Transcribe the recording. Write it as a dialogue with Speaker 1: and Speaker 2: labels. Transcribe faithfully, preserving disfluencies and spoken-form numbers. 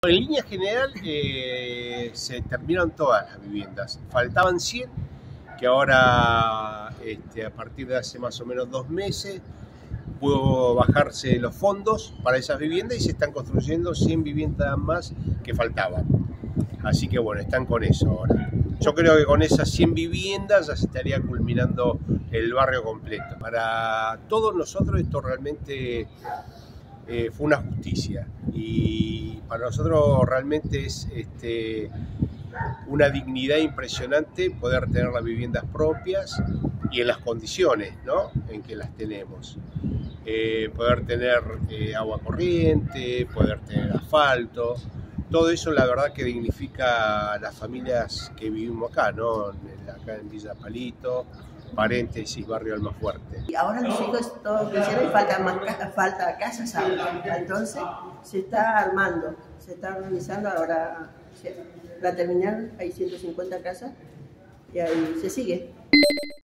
Speaker 1: En línea general eh, se terminaron todas las viviendas, faltaban cien, que ahora este, a partir de hace más o menos dos meses pudo bajarse los fondos para esas viviendas y se están construyendo cien viviendas más que faltaban. Así que bueno, están con eso ahora. Yo creo que con esas cien viviendas ya se estaría culminando el barrio completo. Para todos nosotros esto realmente eh, fue una justicia y para nosotros realmente es este, una dignidad impresionante poder tener las viviendas propias y en las condiciones, ¿no?, en que las tenemos. Eh, poder tener eh, agua corriente, poder tener asfalto, todo eso la verdad que dignifica a las familias que vivimos acá, ¿no? Acá en Villa Palito, paréntesis, barrio Almafuerte.
Speaker 2: Y ahora los chicos todos crecieron y falta, más, falta casas ahora, entonces se está armando, se está organizando ahora. La terminal hay ciento cincuenta casas y ahí se sigue.